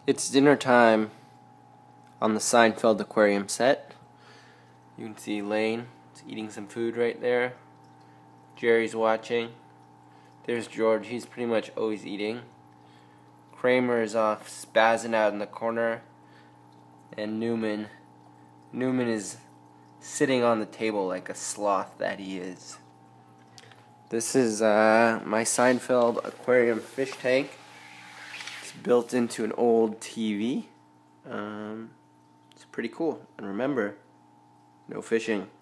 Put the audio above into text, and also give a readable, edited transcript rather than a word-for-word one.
It's dinner time on the Seinfeld Aquarium set. You can see Lane is eating some food right there. Jerry's watching. There's George, he's pretty much always eating. Kramer is off spazzing out in the corner. And Newman is sitting on the table like a sloth that he is. This is my Seinfeld Aquarium fish tank. It's built into an old TV. It's pretty cool. And remember, no fishing.